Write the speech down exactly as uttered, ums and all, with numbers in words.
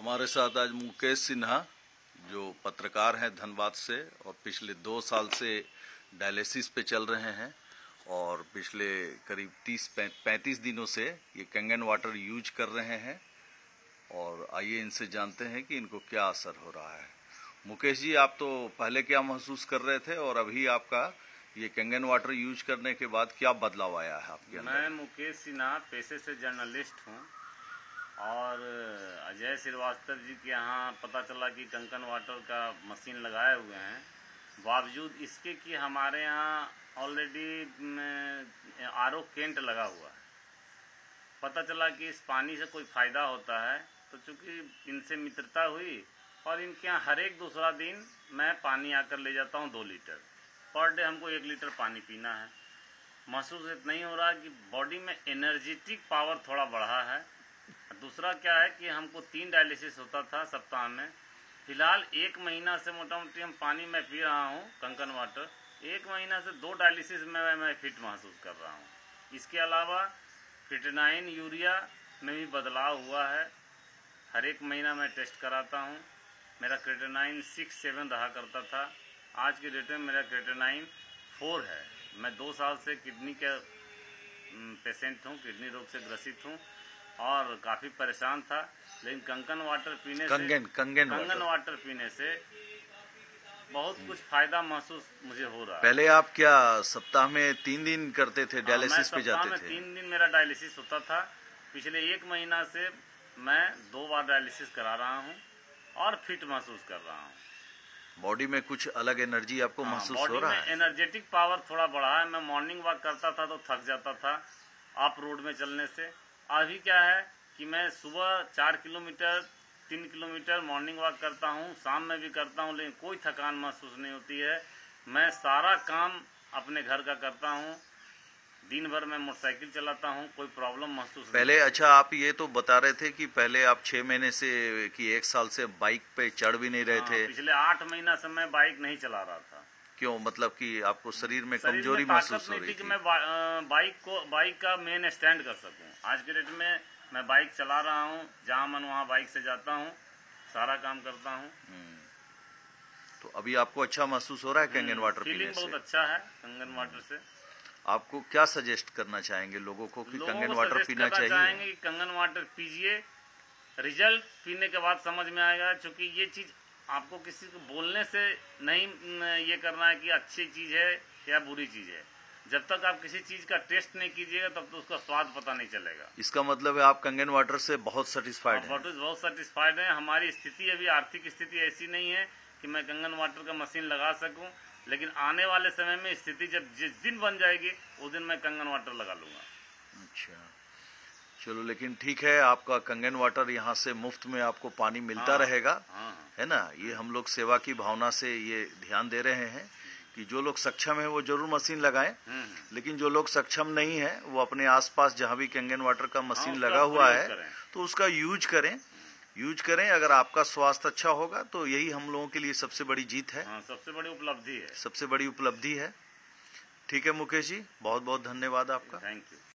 हमारे साथ आज मुकेश सिन्हा जो पत्रकार हैं धनबाद से और पिछले दो साल से डायलिसिस पे चल रहे हैं और पिछले करीब तीस पैंतीस दिनों से ये कंगन वाटर यूज कर रहे हैं। और आइए इनसे जानते हैं कि इनको क्या असर हो रहा है। मुकेश जी, आप तो पहले क्या महसूस कर रहे थे और अभी आपका ये कंगन वाटर यूज करने के बाद क्या बदलाव आया है आपके अंदर? मैं मुकेश सिन्हा पेशे से जर्नलिस्ट हूँ और अजय श्रीवास्तव जी के यहाँ पता चला कि कंगन वाटर का मशीन लगाए हुए हैं। बावजूद इसके कि हमारे यहाँ ऑलरेडी आर ओ केंट लगा हुआ है, पता चला कि इस पानी से कोई फ़ायदा होता है। तो चूँकि इनसे मित्रता हुई और इनके यहाँ हर एक दूसरा दिन मैं पानी आकर ले जाता हूँ दो लीटर पर डे। हमको एक लीटर पानी पीना है। महसूस इतना ही हो रहा है कि बॉडी में एनर्जेटिक पावर थोड़ा बढ़ा है। दूसरा क्या है कि हमको तीन डायलिसिस होता था सप्ताह में, फिलहाल एक महीना से मोटा मोटी हम पानी में पी रहा हूँ कंगन वाटर। एक महीना से दो डायलिसिस में मैं फिट महसूस कर रहा हूँ। इसके अलावा क्रिएटिनिन यूरिया में भी बदलाव हुआ है। हर एक महीना मैं टेस्ट कराता हूँ। मेरा क्रिएटिनिन सिक्स सेवन रहा करता था, आज के डेट में मेरा क्रिएटिनिन फोर है। मैं दो साल से किडनी के पेशेंट हूँ, किडनी रोग से ग्रसित हूँ और काफ़ी परेशान था। लेकिन कंगन वाटर पीने कंगन से कंगन कंगन वाटर। वाटर पीने से बहुत कुछ फायदा महसूस मुझे हो रहा है। पहले आप क्या सप्ताह में तीन दिन करते थे, डायलिसिस पे जाते में थे? तीन दिन मेरा डायलिसिस होता था। पिछले एक महीना से मैं दो बार डायलिसिस करा रहा हूँ और फिट महसूस कर रहा हूँ। बॉडी में कुछ अलग एनर्जी आपको हाँ, महसूस हो रहा है? बॉडी में एनर्जेटिक पावर थोड़ा बढ़ा है। मैं मॉर्निंग वॉक करता था तो थक जाता था अप रोड में चलने से। अभी क्या है कि मैं सुबह चार किलोमीटर तीन किलोमीटर मॉर्निंग वॉक करता हूँ, शाम में भी करता हूँ, लेकिन कोई थकान महसूस नहीं होती है। मैं सारा काम अपने घर का करता हूँ। दिन भर मैं मोटरसाइकिल चलाता हूँ, कोई प्रॉब्लम महसूस नहीं। पहले अच्छा, आप ये तो बता रहे थे कि पहले आप छह महीने से कि एक साल से बाइक पे चढ़ भी नहीं रहे हाँ, थे। पिछले आठ महीना से मैं बाइक नहीं चला रहा था। क्यों? मतलब कि आपको शरीर में शरीर कमजोरी में महसूस हो नहीं रही थी थी कि मैं बाइक को बाइक का मेन स्टैंड कर सकूं। आज के डेट में मैं बाइक चला रहा हूं, जहां मन वहां बाइक से जाता हूं, सारा काम करता हूं। तो अभी आपको अच्छा महसूस हो रहा है कंगन वाटर पीने से? फीलिंग बहुत अच्छा है कंगन वाटर से। आपको क्या सजेस्ट करना चाहेंगे लोगों को कि लोगों कंगन को वाटर सजेस्ट पीना करना चाहिए? चाहेंगे कि कंगन वाटर पीजिए। रिजल्ट पीने के बाद समझ में आएगा, क्योंकि ये चीज आपको किसी को बोलने से नहीं ये करना है कि अच्छी चीज है या बुरी चीज है। जब तक आप किसी चीज का टेस्ट नहीं कीजिएगा तब तो उसका स्वाद पता नहीं चलेगा। इसका मतलब है आप कंगन वाटर से बहुत सेटिस्फाइड हैं? बहुत सेटिस्फाइड हैं। हमारी स्थिति अभी आर्थिक स्थिति ऐसी नहीं है कि मैं कंगन वाटर का मशीन लगा सकूं, लेकिन आने वाले समय में स्थिति जब जिस दिन बन जाएगी उस दिन मैं कंगन वाटर लगा लूंगा। अच्छा, चलो, लेकिन ठीक है, आपका कंगन वाटर यहाँ से मुफ्त में आपको पानी मिलता हाँ, रहेगा। हाँ, है ना? ये हम लोग सेवा की भावना से ये ध्यान दे रहे हैं कि जो लोग सक्षम है वो जरूर मशीन लगाएं, लेकिन जो लोग सक्षम नहीं है वो अपने आसपास जहां भी कंगन वाटर का मशीन लगा हुआ है तो उसका यूज करें यूज करें। अगर आपका स्वास्थ्य अच्छा होगा तो यही हम लोगों के लिए सबसे बड़ी जीत है। हाँ, सबसे बड़ी उपलब्धि है। सबसे बड़ी उपलब्धि है। ठीक है मुकेश जी, बहुत बहुत धन्यवाद आपका। Thank you.